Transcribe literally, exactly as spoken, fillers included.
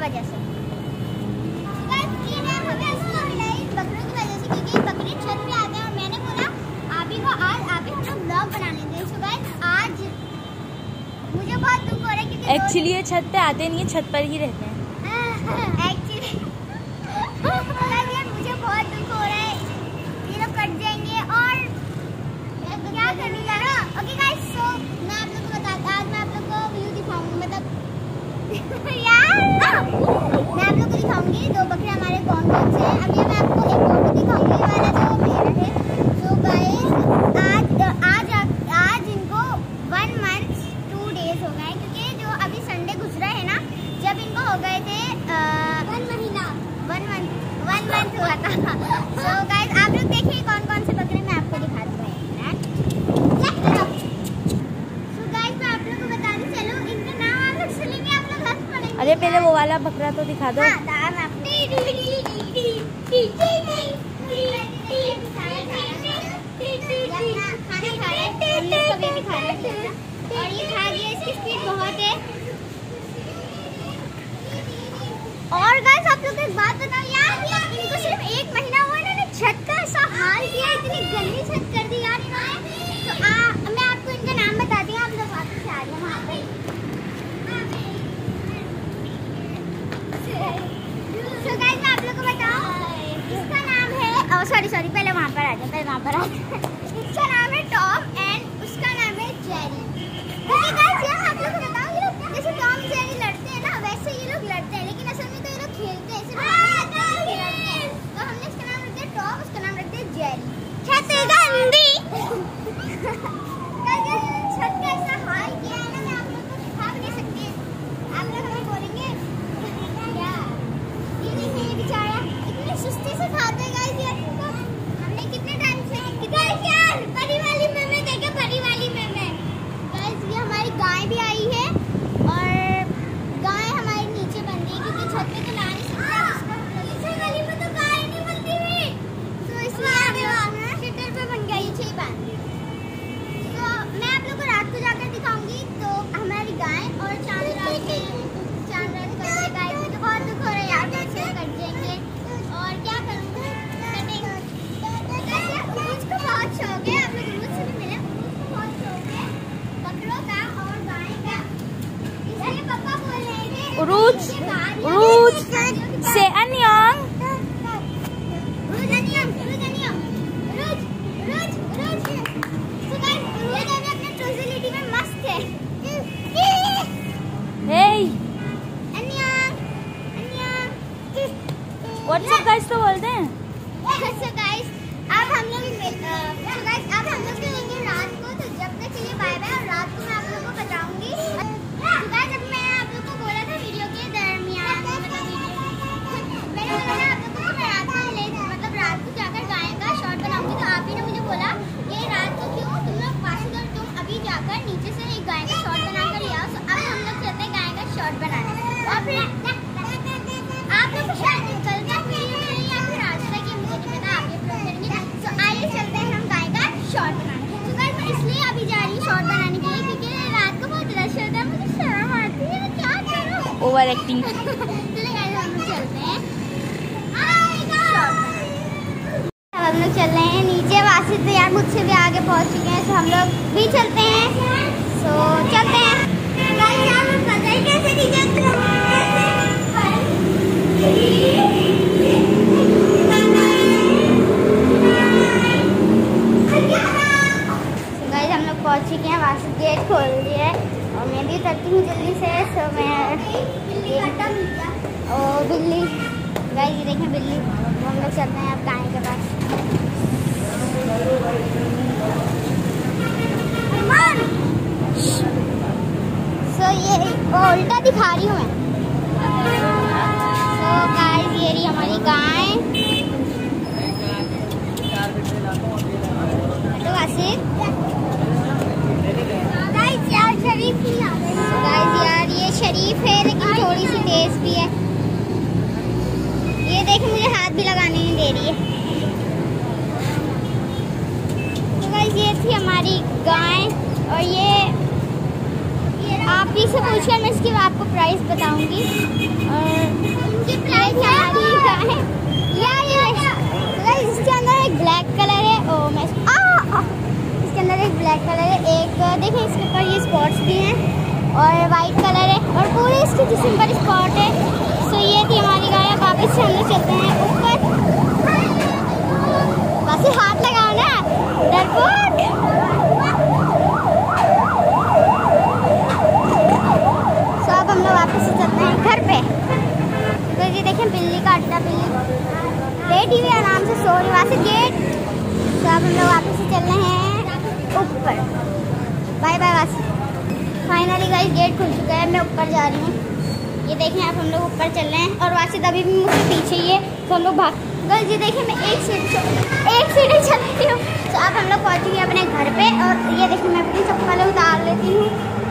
वजह से। ये नाम हमें इसलिए मिला है बकरों की वजह से क्योंकि बकरे छत पे आते हैं और मैंने बोला आबी को आज आबी हम लोग ब्लॉग बनाने दें। सो गाइस आज मुझे बहुत दुख हो रहा है क्योंकि एक्चुअली ये छत पे आते नहीं है, छत पर ही रहते हैं। एक्चुअली मुझे बहुत दुख हो रहा है, ये लोग कट जाएंगे और क्या करने जा रहा। ओके गाइस सो मैं आप लोग को बताता आज मैं आप लोग को व्यू दिखाऊंगी मतलब यार मैं आप लोग को दिखाऊंगी दो बकरे हमारे कौन कौन से हैं। अभी मैं आपको एक फोटो दिखाऊंगी वाला जो मेरा है। सो गाइस आज आज आज इनको वन मंथ टू डेज हो गए क्योंकि जो अभी संडे गुजरा है ना जब इनको हो गए थे वन महीना वन मंथ वन मंथ हुआ था। सो गाइस आप लोग देखिए कौन कौन से बकरे मैं आपको दिखा दूंगा। अरे पहले वो वाला बकरा तो दिखा दो। हाँ, खाना खा रहे हैं और ये खा गया, इसकी स्पीड बहुत है। और गाइस आप लोग एक बात बताओ यार, इनको सिर्फ एक महीना हुआ इन्होंने छत का ऐसा हाल किया, इतनी गंदी छत कर दी यार इन्होंने। तो आ, मैं आपको इनका नाम बताती हूँ, आप लोग वापस से आ जाओ वहाँ पे। So guys, मैं आप लोग को बताऊँ इसका नाम है सॉरी सॉरी पहले वहाँ पर आ जाओ पहले वहाँ पर आ जाओ इसका नाम है टॉम एंड उसका नाम है जेरी। ओके गाइस ये आप लोग को बताऊँ ये लोग जैसे टॉम जेरी लड़ते हैं ना वैसे ये लोग लड़ते हैं लेकिन असल में तो ये लोग खेलते हैं ऐसे। तो हमने इसका नाम रख दिया टॉम, उसका नाम रख दिया जेरी। छत गंदी छत का ऐसा हाल किया है ना मैं आप लोग को दिखा भी नहीं सकती। आप लोग हमें बोलेंगे क्या ये देखिए ये बेचारा इतने सुस्ती से खाते हैं गाइस यार इनको हमने कितने टाइम से गाइस यार परी वाली में मैं देखे परी वाली में मैं गाइस ये हमारी गाय भी आई है और गाय हमारी नीचे बन गई क्योंकि छत पे तो ला नहीं सकते इसको गली में तो गाय नहीं बनती हुई तो इसलिए शटर पे बन गई छह बांध दी। तो मैं आप लोग को रात को जाकर दिखाऊंगी तो हमारी गाय और चांद रात के चांद रात को गाय को तो बहुत दुख हो रहा है यार कैसे कट जाएंगे और क्या करूँगी मुझको बहुत शौक है। आप लोग मुझसे भी मिले मुझको बहुत शौक है बकरों का और गाय का इसलिए पापा बोल रहे थे उरूज उरूज से अन्यंग उरूज अन्यंग उरूज अन्यंग उरूज उरूज उरूज सो गाइस उरूज अभी अपने ट्रोजिलिटी में मस्त है। Hey अन्यंग अन्यंग व्हाट्सअप गाइस तो बोलते हैं। सो गाइस अब हम लोग सो गाइस अब हम लोग मिलेंगे रात को तो जब तक के लिए बाय बाय और रात को मैं आप लोगों को बताऊंगी। सो गाइस अब मैं आप लोगों को बोला था वीडियो के दरमियान मतलब मैंने बोला ना आप लोगों को मैं रात को ले मतलब रात को जाकर गाय का शॉट बनाऊंगी तो आप ही ने मुझे बोला ये रात को क्यों तुम लोग पास कर तुम अभी जाकर नीचे से एक गाय का शॉट बनाकर ले आओ। सो अब हम लोग चलते हैं गाय का शॉट बनाने और फिर आप लोग को शायद कल तक वीडियो मिलेगी या फिर आज तक ये मुझे नहीं पता आप ये अपलोड करेंगे। सो आइए चलते हैं हम गाय का शॉट बनाने। तो गाइस मैं इसलिए अभी जा रही हूँ शॉट बनाने के लिए क्योंकि रात को बहुत रश होता है मुझे शर्म आती है मैं क्या करूँ ओवर एक्टिंग। चलिए गाइस हम लोग चलते हैं अब हम लोग चल रहे हैं नीचे। वासिफ तो यार मुझसे भी आगे पहुँच चुके हैं तो हम लोग भी चलते हैं। सो चलते हैं गाइस यहाँ पर पता ही कैसे नीचे गाइस हम लोग पहुंच चुके हैं। वहाँ से गेट खोल दिया है और मैं भी उतरती हूँ जल्दी से। सो मैं ओ बिल्ली गाइस ये देखें बिल्ली तो हम लोग चलते हैं अब गाय के पास। सो ये उल्टा दिखा रही हूँ मैं। सो गाइस ये रही हमारी गाय। हेलो आसिफ गाइस यार शरीफ नहीं आ रही। सो गाइस यार ये शरीफ है लेकिन थोड़ी सी तेज भी है। ये देख मुझे हाथ भी लगाने नहीं दे रही है। तो गाइस ये थी हमारी गाय और ये आप आप से पूछिए, मैं इसकी आपको प्राइस बताऊंगी। इनकी प्राइस है इसके अंदर एक ब्लैक कलर है। ओ मैं आ, इसके अंदर एक ब्लैक कलर है, एक देखिए इसके ऊपर ये स्पॉट्स भी हैं और वाइट कलर है और पूरे इसके जिस्म पर स्पॉट है। सो ये थी हमारी गाय। वापस से हम लोग चलते हैं ऊपर। बस हाथ लगाओ ना डरपोक। सो अब हम लोग वापस से चलते हैं घर पे। तो ये देखें बिल्ली का अड्डा, बिल्ली लेटी हुई आराम से सो रही, वहाँ से गेट। तो अब हम लोग वापस से चल रहे हैं ऊपर। बाय बाय वासी। फाइनली गाइस गेट खुल चुका है, मैं ऊपर जा रही हूँ। ये देखें आप हम लोग ऊपर चल रहे हैं और वासी अभी भी मुझसे पीछे ही है। तो हम लोग भाग गाइस ये देखें मैं एक सीढ़ी एक सीढ़ी चलती हूँ। तो अब हम लोग पहुँचेंगे अपने घर पे और ये देखें मैं अपनी चप्पल उतार लेती हूँ।